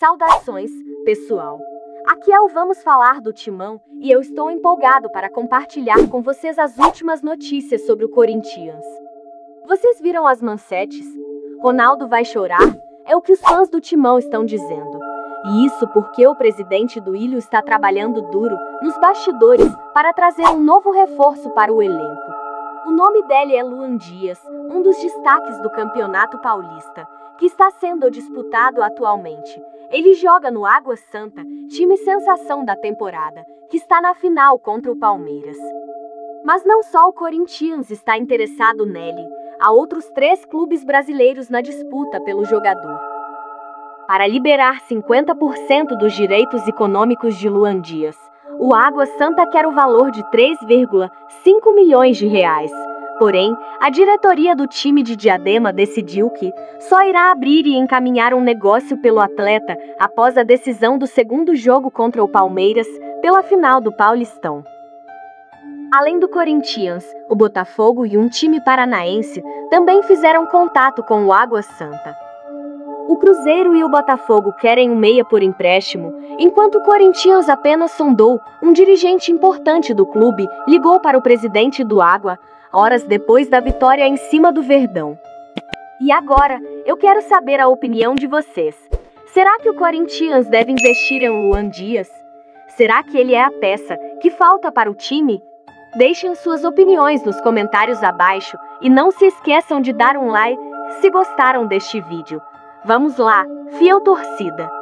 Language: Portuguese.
Saudações, pessoal! Aqui é o Vamos Falar do Timão e eu estou empolgado para compartilhar com vocês as últimas notícias sobre o Corinthians. Vocês viram as manchetes? Ronaldo vai chorar? É o que os fãs do Timão estão dizendo. E isso porque o presidente do Ilho está trabalhando duro nos bastidores para trazer um novo reforço para o elenco. O nome dele é Luan Dias, um dos destaques do Campeonato Paulista, que está sendo disputado atualmente. Ele joga no Água Santa, time sensação da temporada, que está na final contra o Palmeiras. Mas não só o Corinthians está interessado nele, há outros 3 clubes brasileiros na disputa pelo jogador. Para liberar 50% dos direitos econômicos de Luan Dias, o Água Santa quer o valor de 3,5 milhões de reais. Porém, a diretoria do time de Diadema decidiu que só irá abrir e encaminhar um negócio pelo atleta após a decisão do segundo jogo contra o Palmeiras pela final do Paulistão. Além do Corinthians, o Botafogo e um time paranaense também fizeram contato com o Água Santa. O Cruzeiro e o Botafogo querem um meia por empréstimo, enquanto o Corinthians apenas sondou. Um dirigente importante do clube ligou para o presidente do Água, horas depois da vitória em cima do Verdão. E agora, eu quero saber a opinião de vocês. Será que o Corinthians deve investir em Luan Dias? Será que ele é a peça que falta para o time? Deixem suas opiniões nos comentários abaixo e não se esqueçam de dar um like se gostaram deste vídeo. Vamos lá, fiel torcida!